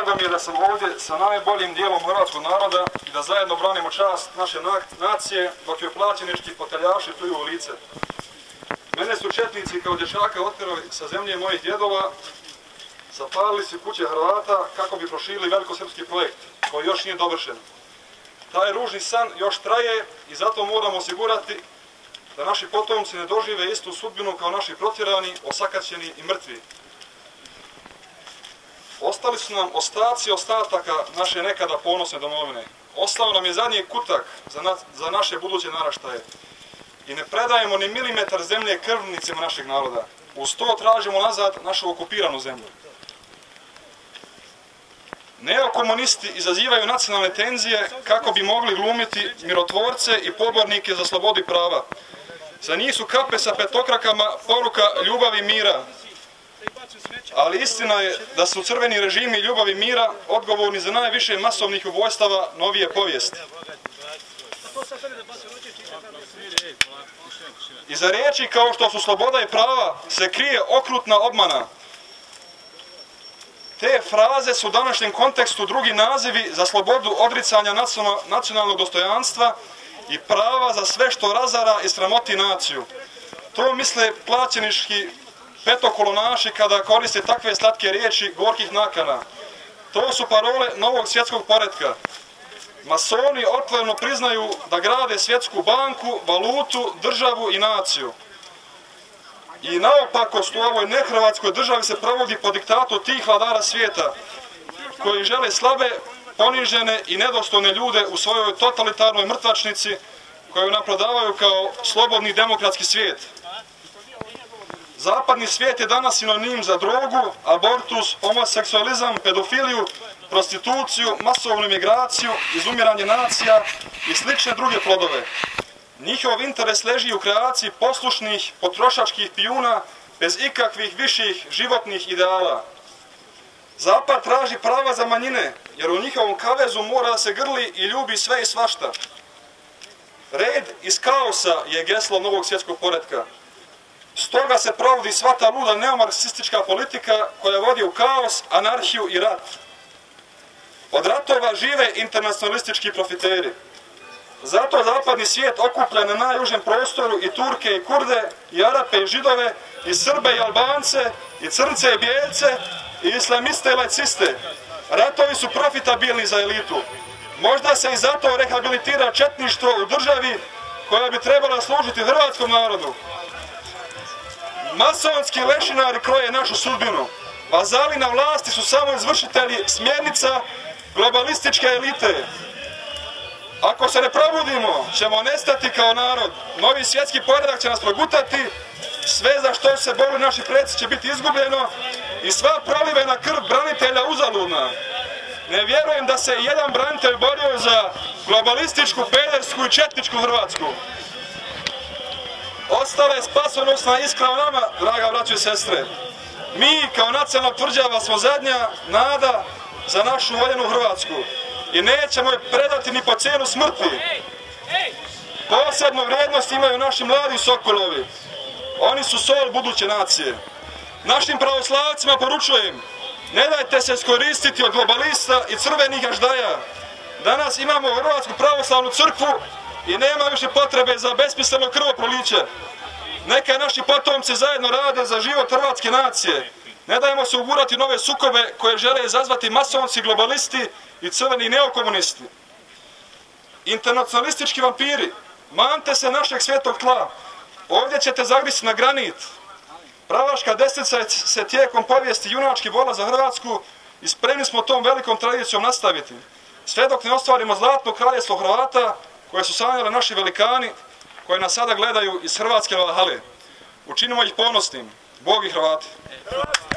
Drago mi je da sam ovdje sa najboljim dijelom hrvatskog naroda i da zajedno branimo čast naše nacije, dok joj plaćenički poteljaši pljuju u lice. Mene su četnici kao dječaka otjerali sa zemlje mojih djedova, zapalili su kuće Hrvata kako bi proširili velikosrpski projekt, koji još nije dovršen. Taj ružni san još traje i zato moramo osigurati da naši potomci ne dožive istu sudbinu kao naši protjerani, osakaćeni i mrtvi. Ostali su nam ostaci ostataka naše nekada ponosne domovine. Ostao nam je zadnji kutak za naše buduće naraštaje. I ne predajemo ni milimetar zemlje krvnicima našeg naroda. Uz to tražimo nazad našu okupiranu zemlju. Neokomunisti izazivaju nacionalne tenzije kako bi mogli glumiti mirotvorce i pobornike za slobodu i prava. Za njih su kape sa petokrakama poruka ljubavi i mira. Ali istina je da su crveni režimi ljubavi i mira odgovorni za najviše masovnih ubojstava novije povijesti. Iza riječi kao što su sloboda i prava se krije okrutna obmana. Te fraze su u današnjem kontekstu drugi nazivi za slobodu odricanja nacionalnog dostojanstva i prava za sve što razara i sramoti naciju. To misle plaćenički petokolonaši kada koriste takve slatke riječi gorkih nakana. To su parole novog svjetskog poretka. Masoni otvoreno priznaju da grade svjetsku banku, valutu, državu i naciju. I naopakost u ovoj nehrvatskoj državi se provodi po diktatu tih vladara svijeta, koji žele slabe, ponižene i nedostojne ljude u svojoj totalitarnoj mrtvačnici, koju nam prodavaju kao slobodni demokratski svijet. Zapadni svijet je danas sinonim za drogu, abortus, homoseksualizam, pedofiliju, prostituciju, masovnu migraciju, izumiranje nacija i slične druge plodove. Njihov interes leži u kreaciji poslušnih, potrošačkih pijuna bez ikakvih viših životnih ideala. Zapad traži prava za manjine, jer u njihovom kavezu mora da se grli i ljubi sve i svašta. Red iz kaosa je geslo novog svjetskog poretka. Stoga se provodi sva ta luda neomarksistička politika koja vodi u kaos, anarhiju i rat. Od ratova žive internacionalistički profiteri. Zato zapadni svijet okuplja na najužem prostoru i Turke i Kurde, i Arape i Židove, i Srbe i Albance, i Crnce i Bijeljce, i islamiste i laiciste. Ratovi su profitabilni za elitu. Možda se i zato rehabilitira četništvo u državi koja bi trebala služiti hrvatskom narodu. Masonski lešinari kroje našu sudbinu. Vazali na vlasti su samo izvršitelji smjernica globalističke elite. Ako se ne probudimo, ćemo nestati kao narod. Novi svjetski poredak će nas progutati, sve za što se borili naši preci će biti izgubljeno i sva prolivena krv branitelja uzaludna. Ne vjerujem da se jedan branitelj borio za globalističku, pedersku i četničku Hrvatsku. Ostala je spasonosna iskra u nama, draga braćo i sestre. Mi kao nacionalna tvrđava smo zadnja nada za našu voljenu Hrvatsku i nećemo je predati ni po cijenu smrti. Posebnu vrijednost imaju naši mladi sokolovi. Oni su sol buduće nacije. Našim pravoslavcima poručujem, ne dajte se iskoristiti od globalista i crvenih gaždaja. Danas imamo Hrvatsku pravoslavnu crkvu i nema više potrebe za besmisleno krvoproliće. Neka naši potomci zajedno rade za život hrvatske nacije. Ne dajemo se ugurati nove sukobe koje žele izazvati masonci, globalisti i crveni neokomunisti. Internacionalistički vampiri, mante se našeg svetog tla. Ovdje ćete zagristi na granit. Pravaška desnica se tijekom povijesti junački borila za Hrvatsku i spremni smo tom velikom tradicijom nastaviti. Sve dok ne ostvarimo zlatno kraljevstvo Hrvata koje su sanjali naši velikani, koje nas sada gledaju iz hrvatske valhale. Učinimo ih ponosnim. Bog i Hrvati.